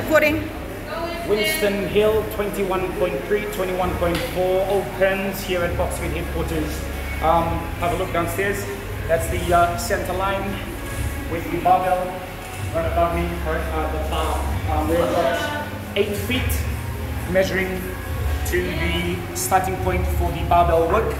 Recording. Winston Hill, 21.3, 21.4 opens here at Boxfit headquarters. Have a look downstairs. That's the center line with the barbell right above me. The bar. We've got 8 feet measuring to the starting point for the barbell work.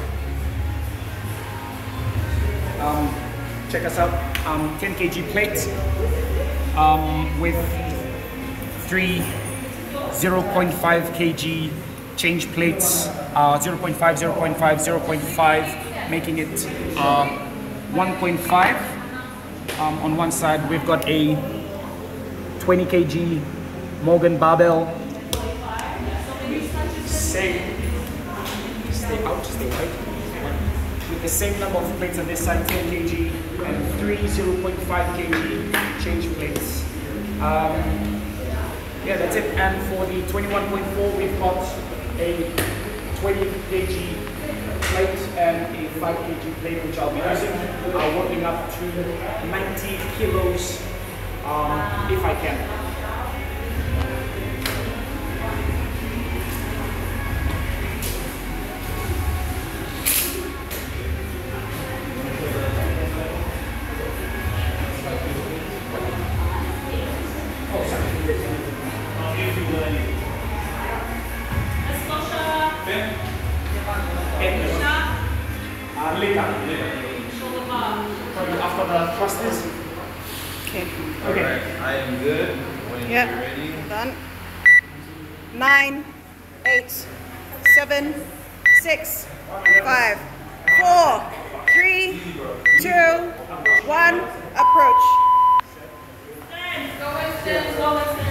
Check us out. 10 kg plates with 3 0.5 kg change plates, 0.5, 0.5, 0.5, making it 1.5. On one side, we've got a 20 kg Morgan barbell. Stay out, stay right. With the same number of plates on this side, 10 kg and 3 0.5 kg change plates. Yeah, that's it. And for the 21.4, we've got a 20 kg plate and a 5 kg plate, which I'll be using, working up to 90 kilos if I can. After the thrusters. Okay. Okay. Right, I am good. When you're ready. Done. 9, 8, 7, 6, 5, 4, 3, 2, 1. Approach. Go Winston, go Winston.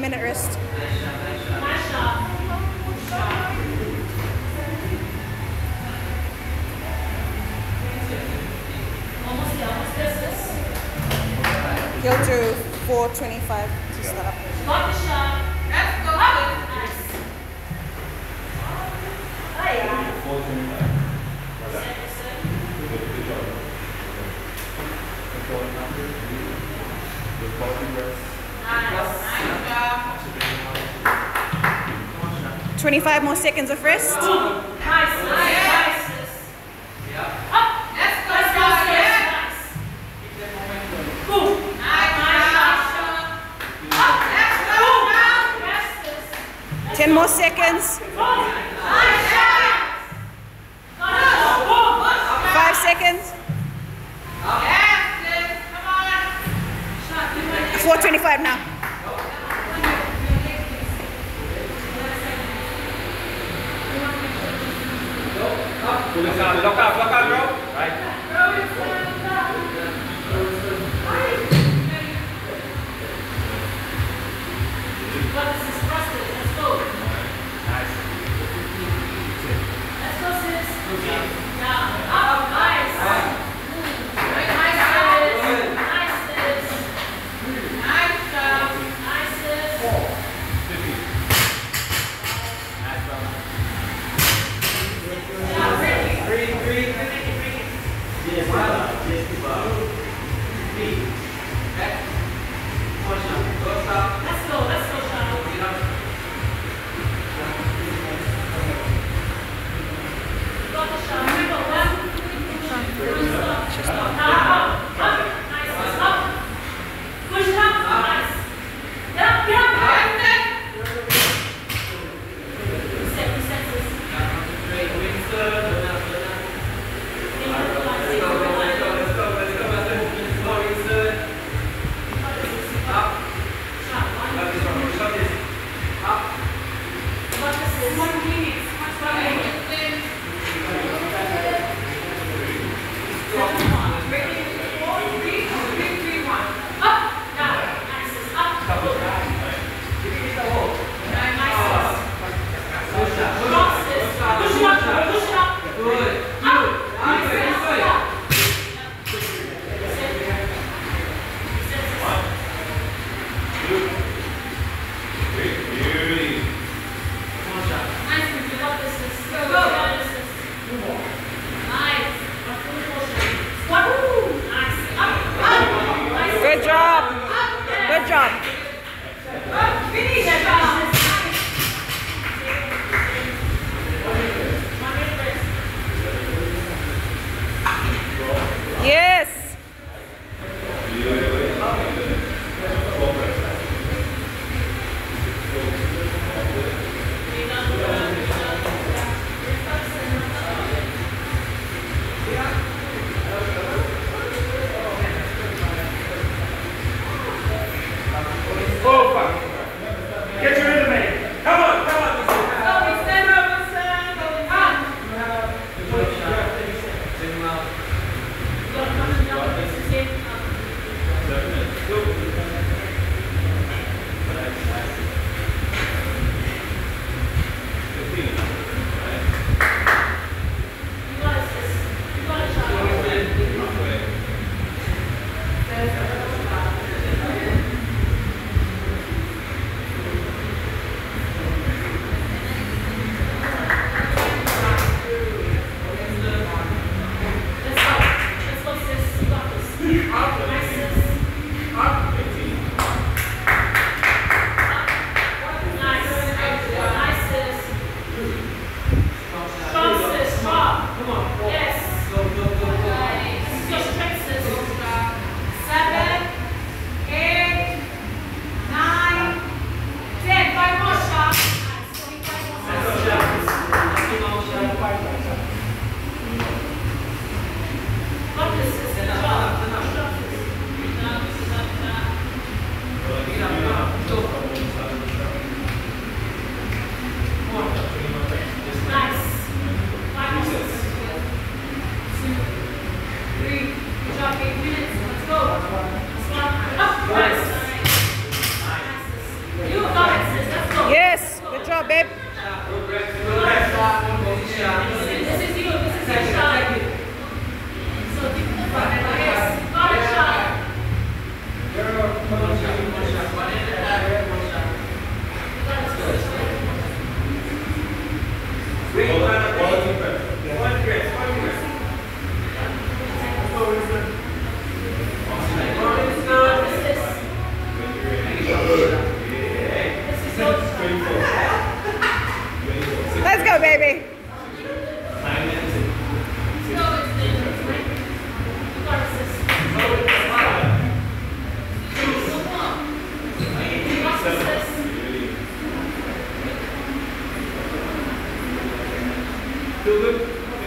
minute rest. He'll do 4:25 to start up. Nice. 25 more seconds of rest. Ten more seconds. 5 seconds. 4:25 now. Lock out, bro. Right.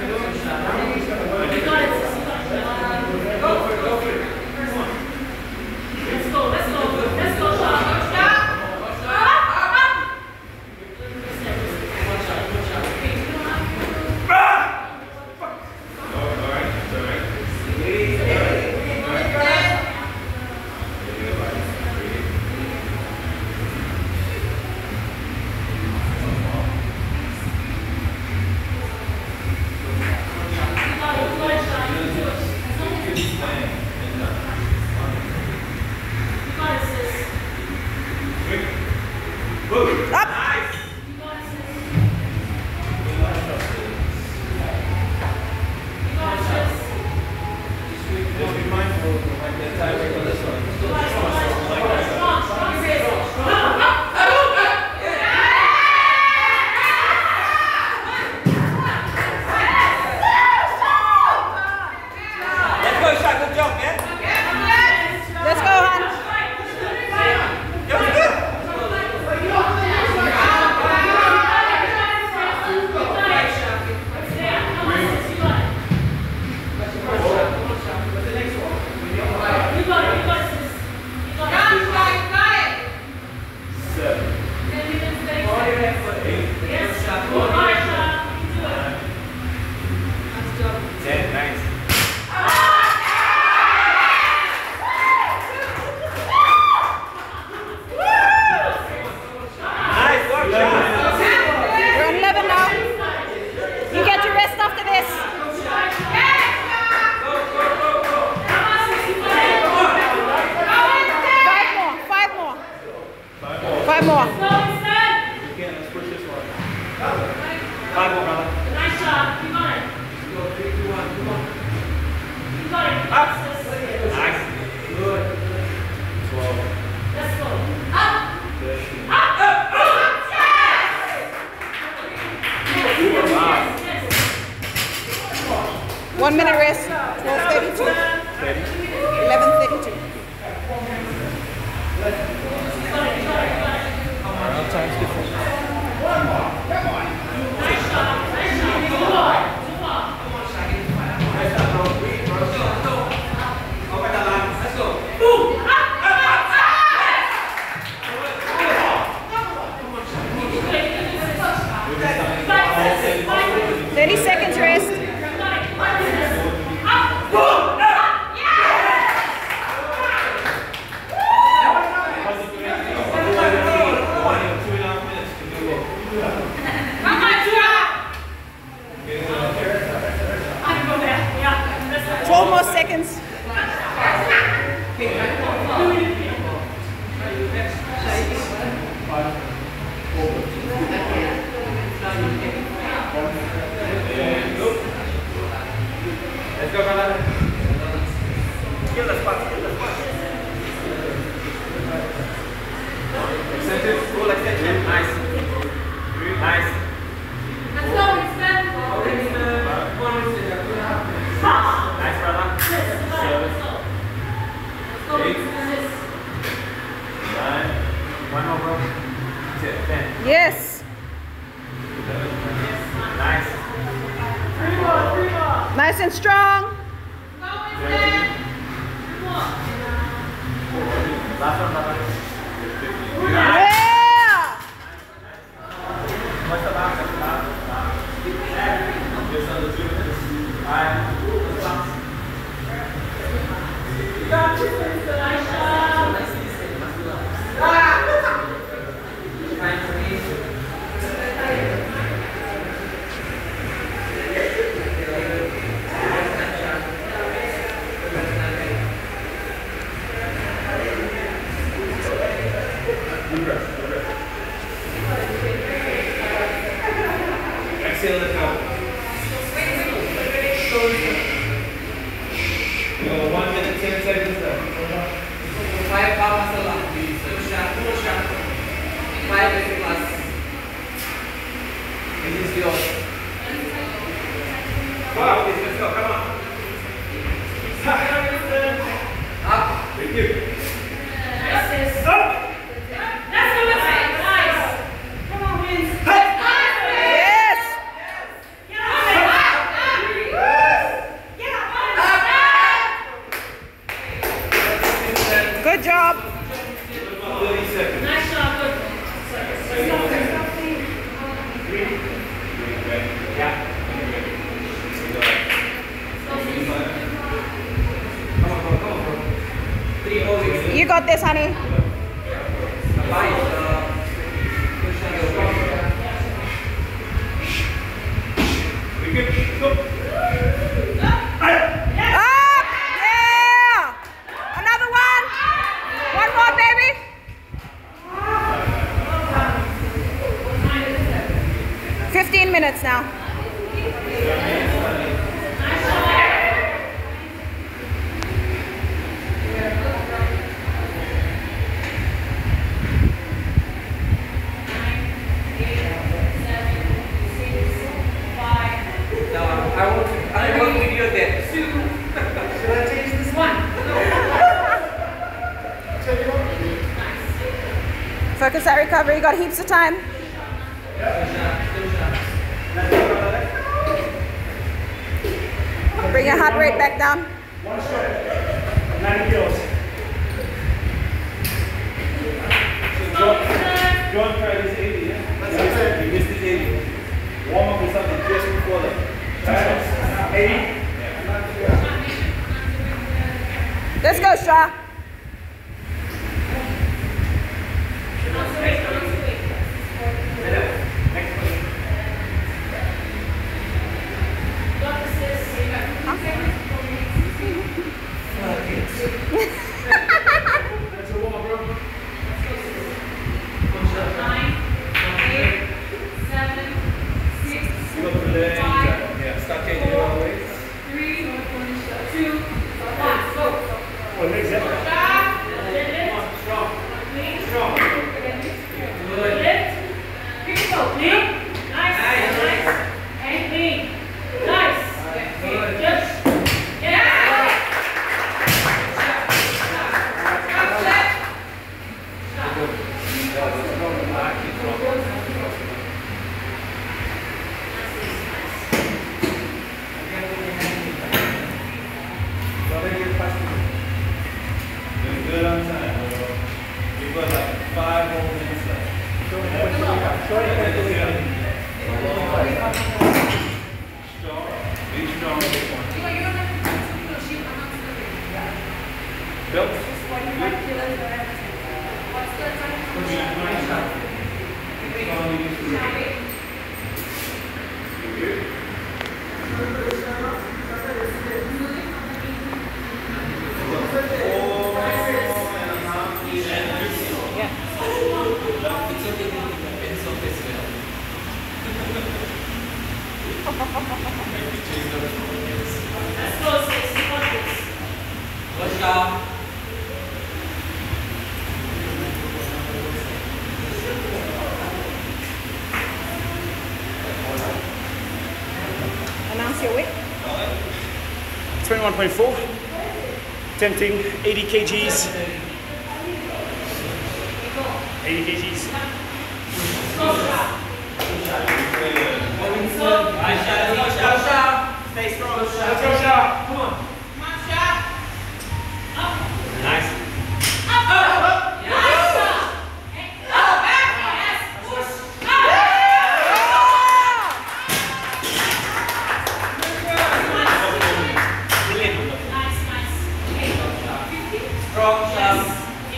Let's go, hon. We're on 11 now. You get your rest after this. Five more. Let's push this one. 5 more, brother. Nice job. You got it. Go 3, 2, 1. Come on. You got it. Up. Nice. Good. 12. Let's go. Up. 13. Up. Wow. 1 minute rest. 12:32. 11:32. Our time's different. Let's go. 30 seconds rest. Yeah. 12 more seconds. Let's go, brother. Kill the spot. Kill the spot. Extended. Full extension. Nice. Nice. Let's go. Extend. Nice, brother. 7. 8. 9. 1 more, bro. 10. Yes. Nice. Nice and strong. Last one, brother. Yeah. What's the last? Just under 2 minutes. Alright. Exhale, let go. 1 minute, 10 seconds left. 5 power masala. Push up. 5 plus. This is yours. Wow, let's go, come on. Up. Thank you. Nice. Up. Let's go. Nice. Come on, Vince. Yes. Get on there. got this, honey. We good. Go. Up! Yeah! Another one. One more, baby. 15 minutes now. I won't video that. Focus that recovery. You got heaps of time. Bring your heart rate back down. One shot. 90 kilos. John tried his 80, yeah? He missed his 80. Warm up with something just before that. 80. Let's go, Shah. Good on time. You've got like 5 more minutes left. Strong. Be strong with this one. Belt. Announce your weight. 21.4. Tempting 80 kgs. 80 kgs. Stay strong. Let's go, Shah. Come on. Nice. Strong, sharp.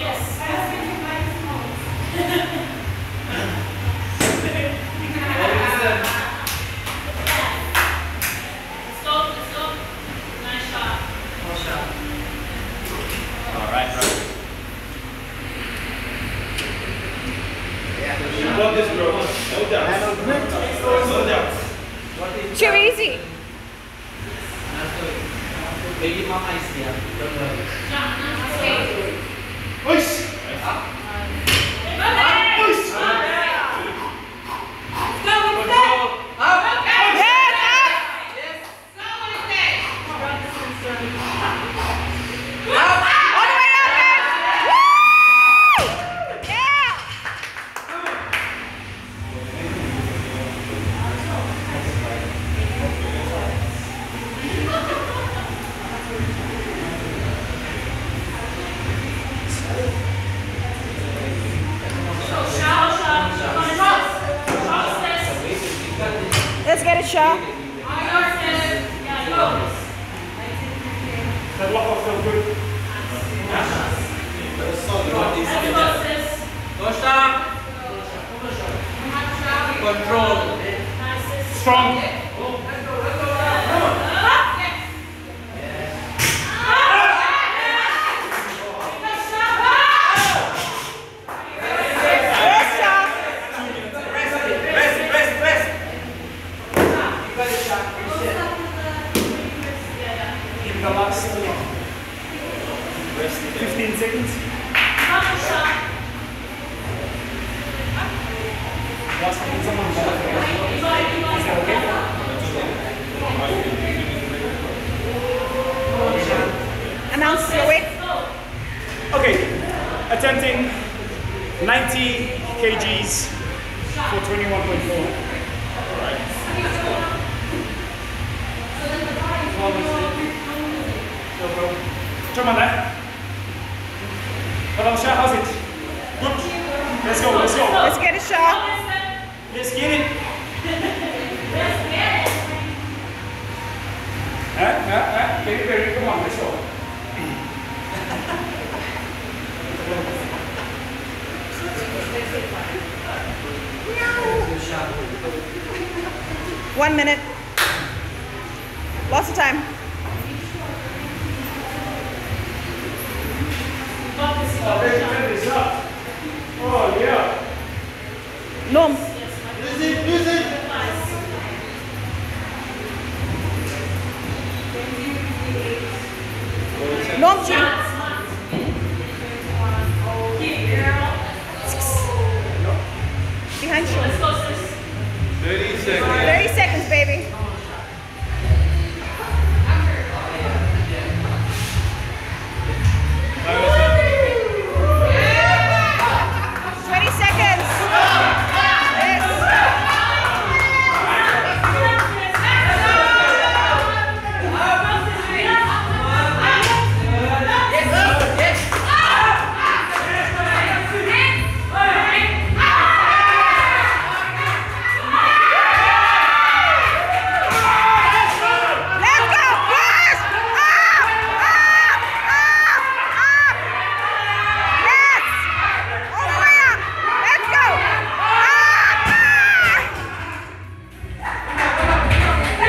You got this, bro. No doubt. No doubt. Too easy. Baby mama is here. Don't worry. Push. Let's get it, Shah. That lock off so good. Soft 10 seconds. Last one, someone. Is that okay? Announce your weight. Okay, attempting 90 kgs for 21.4. Come on there. Valencia, how's it? Good. Let's go, let's go. Let's get a shot. Let's get it. Very, come on, let's go. 1 minute. Lots of time. Oh, this up. Oh, yeah. Norm. Norm, G. Behind shoulder. 30 seconds.